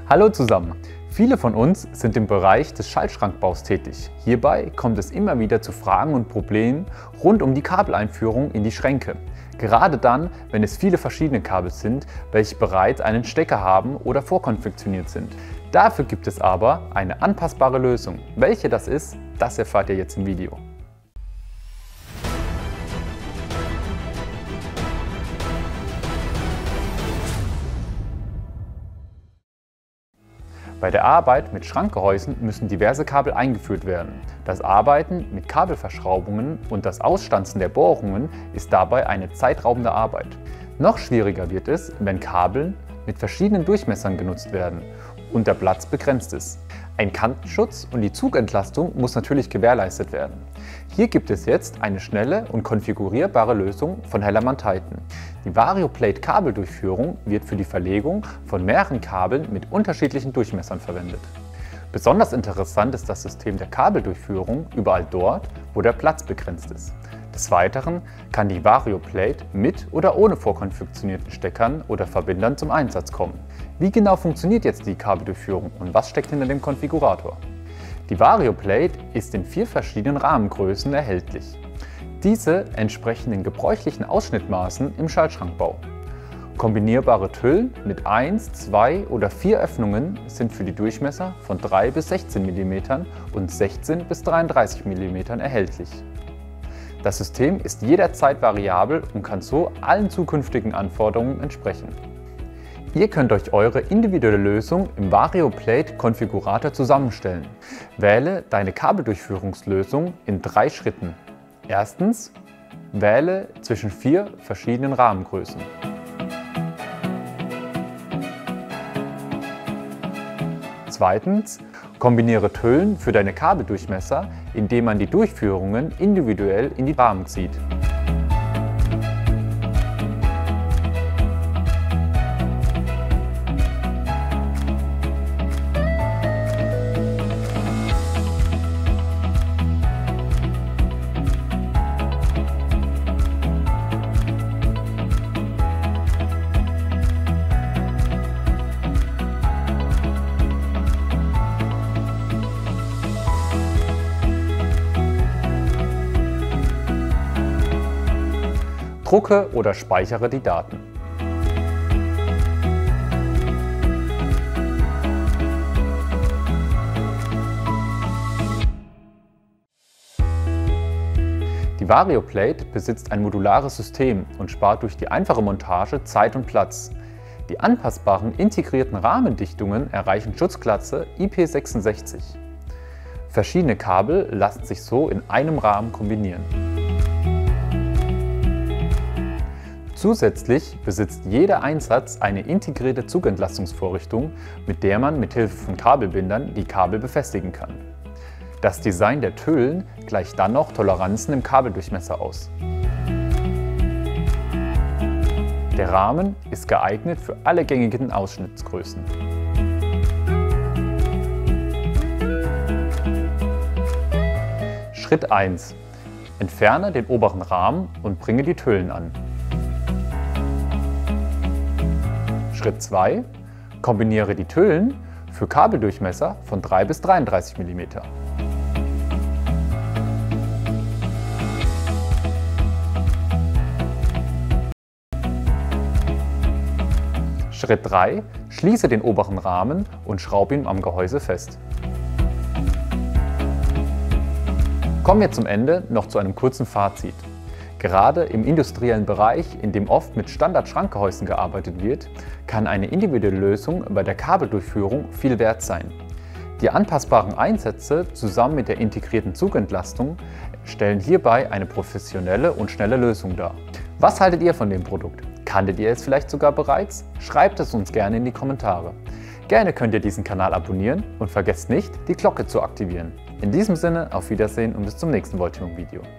Hallo zusammen! Viele von uns sind im Bereich des Schaltschrankbaus tätig. Hierbei kommt es immer wieder zu Fragen und Problemen rund um die Kabeleinführung in die Schränke. Gerade dann, wenn es viele verschiedene Kabel sind, welche bereits einen Stecker haben oder vorkonfektioniert sind. Dafür gibt es aber eine anpassbare Lösung. Welche das ist, das erfahrt ihr jetzt im Video. Bei der Arbeit mit Schrankgehäusen müssen diverse Kabel eingeführt werden. Das Arbeiten mit Kabelverschraubungen und das Ausstanzen der Bohrungen ist dabei eine zeitraubende Arbeit. Noch schwieriger wird es, wenn Kabel mit verschiedenen Durchmessern genutzt werden und der Platz begrenzt ist. Ein Kantenschutz und die Zugentlastung muss natürlich gewährleistet werden. Hier gibt es jetzt eine schnelle und konfigurierbare Lösung von Hellermann-Titan. Die VarioPlate-Kabeldurchführung wird für die Verlegung von mehreren Kabeln mit unterschiedlichen Durchmessern verwendet. Besonders interessant ist das System der Kabeldurchführung überall dort, wo der Platz begrenzt ist. Des Weiteren kann die VarioPlate mit oder ohne vorkonfektionierten Steckern oder Verbindern zum Einsatz kommen. Wie genau funktioniert jetzt die Kabeldurchführung und was steckt hinter dem Konfigurator? Die VarioPlate ist in 4 verschiedenen Rahmengrößen erhältlich. Diese entsprechen den gebräuchlichen Ausschnittmaßen im Schaltschrankbau. Kombinierbare Hüllen mit 1, 2 oder 4 Öffnungen sind für die Durchmesser von 3 bis 16 mm und 16 bis 33 mm erhältlich. Das System ist jederzeit variabel und kann so allen zukünftigen Anforderungen entsprechen. Ihr könnt euch eure individuelle Lösung im VarioPlate-Konfigurator zusammenstellen. Wähle deine Kabeldurchführungslösung in 3 Schritten. Erstens, wähle zwischen 4 verschiedenen Rahmengrößen. Zweitens, kombiniere Hüllen für deine Kabeldurchmesser, indem man die Durchführungen individuell in die Rahmen zieht. Drucke oder speichere die Daten. Die VarioPlate besitzt ein modulares System und spart durch die einfache Montage Zeit und Platz. Die anpassbaren integrierten Rahmendichtungen erreichen Schutzklasse IP66. Verschiedene Kabel lassen sich so in einem Rahmen kombinieren. Zusätzlich besitzt jeder Einsatz eine integrierte Zugentlastungsvorrichtung, mit der man mithilfe von Kabelbindern die Kabel befestigen kann. Das Design der Hüllen gleicht dann noch Toleranzen im Kabeldurchmesser aus. Der Rahmen ist geeignet für alle gängigen Ausschnittsgrößen. Schritt 1. Entferne den oberen Rahmen und bringe die Hüllen an. Schritt 2. Kombiniere die Hüllen für Kabeldurchmesser von 3 bis 33 mm. Schritt 3. Schließe den oberen Rahmen und schraube ihn am Gehäuse fest. Kommen wir zum Ende noch zu einem kurzen Fazit. Gerade im industriellen Bereich, in dem oft mit Standard-Schrankgehäusen gearbeitet wird, kann eine individuelle Lösung bei der Kabeldurchführung viel wert sein. Die anpassbaren Einsätze zusammen mit der integrierten Zugentlastung stellen hierbei eine professionelle und schnelle Lösung dar. Was haltet ihr von dem Produkt? Kanntet ihr es vielleicht sogar bereits? Schreibt es uns gerne in die Kommentare. Gerne könnt ihr diesen Kanal abonnieren und vergesst nicht, die Glocke zu aktivieren. In diesem Sinne, auf Wiedersehen und bis zum nächsten Voltimum-Video.